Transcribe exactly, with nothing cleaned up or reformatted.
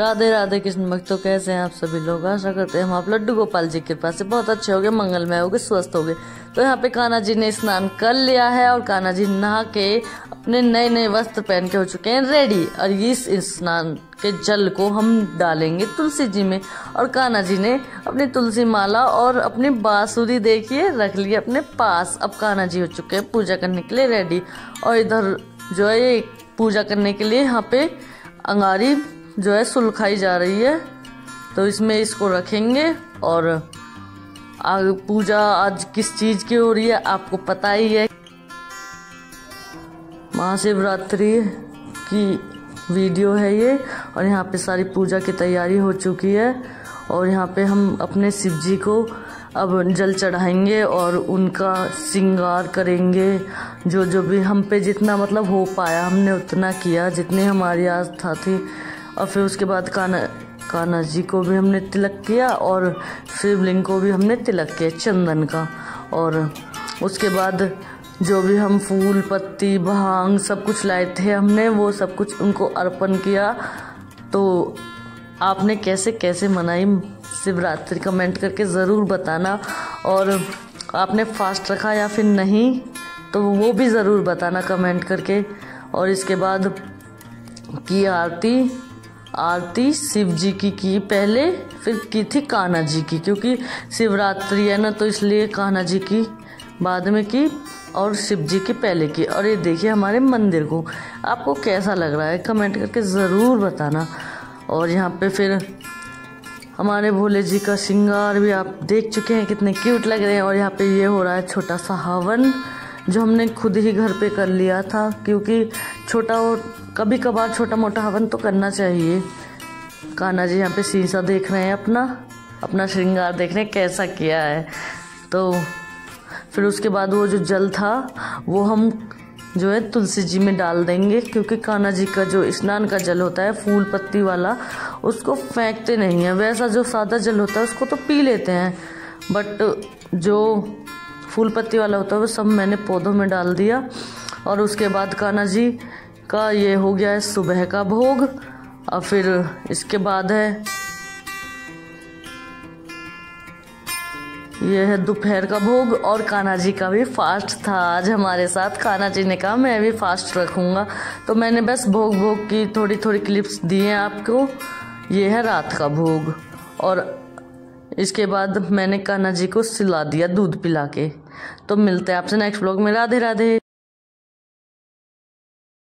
राधे राधे कृष्ण भक्तों, कैसे हैं आप सभी लोग। आशा करते हैं हम आप लड्डू गोपाल जी की कृपा से बहुत अच्छे हो गए, मंगलमय हो गए, स्वस्थ हो गए। तो यहाँ पे कान्हा जी ने स्नान कर लिया है और कान्हा जी नहा के अपने नए नए वस्त्र पहन के हो चुके हैं रेडी। और इस स्नान के जल को हम डालेंगे तुलसी जी में। और कान्हा जी ने अपनी तुलसी माला और अपनी बांसुरी देखिए रख ली अपने पास। अब कान्हा जी हो चुके हैं पूजा करने के लिए रेडी। और इधर जो है ये पूजा करने के लिए यहाँ पे अंगारी जो है सुलखाई जा रही है, तो इसमें इसको रखेंगे। और आगे पूजा आज किस चीज की हो रही है आपको पता ही है, महाशिवरात्रि की वीडियो है ये। और यहाँ पे सारी पूजा की तैयारी हो चुकी है और यहाँ पे हम अपने शिव जी को अब जल चढ़ाएंगे और उनका श्रृंगार करेंगे। जो जो भी हम पे जितना मतलब हो पाया हमने उतना किया, जितनी हमारी आस्था थी। और फिर उसके बाद कान्हा कान्हा जी को भी हमने तिलक किया और शिवलिंग को भी हमने तिलक किया चंदन का। और उसके बाद जो भी हम फूल पत्ती भांग सब कुछ लाए थे हमने वो सब कुछ उनको अर्पण किया। तो आपने कैसे कैसे मनाई शिवरात्रि कमेंट करके ज़रूर बताना। और आपने फास्ट रखा या फिर नहीं तो वो भी ज़रूर बताना कमेंट करके। और इसके बाद की आरती आरती शिव जी की की पहले, फिर की थी कान्हा जी की, क्योंकि शिवरात्रि है ना तो इसलिए कान्हा जी की बाद में की और शिव जी की पहले की। और ये देखिए हमारे मंदिर को आपको कैसा लग रहा है कमेंट करके ज़रूर बताना। और यहाँ पे फिर हमारे भोले जी का श्रृंगार भी आप देख चुके हैं कितने क्यूट लग रहे हैं। और यहाँ पे ये हो रहा है छोटा सा हवन जो हमने खुद ही घर पे कर लिया था, क्योंकि छोटा और कभी कभार छोटा मोटा हवन तो करना चाहिए। कान्हा जी यहाँ पे शीशा देख रहे हैं, अपना अपना श्रृंगार देख रहे हैं कैसा किया है। तो फिर उसके बाद वो जो जल था वो हम जो है तुलसी जी में डाल देंगे, क्योंकि कान्हा जी का जो स्नान का जल होता है फूल पत्ती वाला उसको फेंकते नहीं है। वैसा जो सादा जल होता है उसको तो पी लेते हैं, बट जो फूल पत्ती वाला होता है वो सब मैंने पौधों में डाल दिया। और उसके बाद कान्हा जी का ये हो गया है सुबह का भोग। और फिर इसके बाद है ये है दोपहर का भोग। और कान्हा जी का भी फास्ट था आज हमारे साथ। कान्हा जी ने कहा मैं भी फास्ट रखूँगा, तो मैंने बस भोग भोग की थोड़ी थोड़ी क्लिप्स दी हैं आपको। ये है रात का भोग। और इसके बाद मैंने कान्हा जी को सिला दिया दूध पिला के। तो मिलते हैं आपसे नेक्स्ट व्लॉग में। राधे राधे।